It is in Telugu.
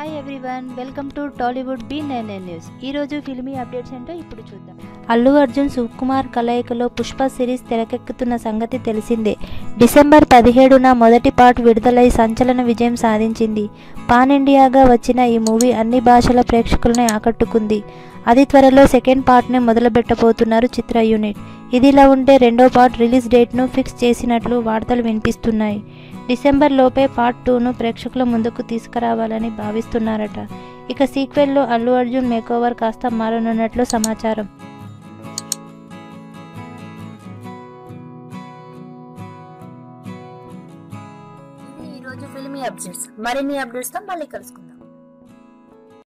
Hi everyone, welcome to Tollywood B99 news. ఈరోజు ఫిల్మీ అప్డేట్స్ ఏంటో ఇప్పుడు చూద్దాం. అల్లు అర్జున్ సుకుమార్ కలయికలో పుష్ప సిరీస్ తెరకెక్కుతున్న సంగతి తెలిసిందే. డిసెంబర్ 17న మొదటి పార్ట్ విడుదలై సంచలన విజయం సాధించింది. పాన్ ఇండియాగా వచ్చిన ఈ మూవీ అన్ని భాషల ప్రేక్షకులను ఆకట్టుకుంది. అది త్వరలో సెకండ్ పార్ట్ని మొదలుపెట్టబోతున్నారు చిత్ర యూనిట్. ఇదిలా ఉంటే రెండో పార్ట్ రిలీజ్ డేట్ను ఫిక్స్ చేసినట్లు వార్తలు వినిపిస్తున్నాయి. డిసెంబర్ లోపే పార్ట్ 2ను ప్రేక్షకుల ముందుకు తీసుకురావాలని భావిస్తున్నారట. ఇక సీక్వెల్లో అల్లు అర్జున్ మేకోవర్ కాస్త మారనున్నట్లు సమాచారం. ఈరోజు ఫిల్మీ అప్డేట్స్. మరిన్ని అప్డేట్స్తో మళ్ళీ కలుసుకుందాం.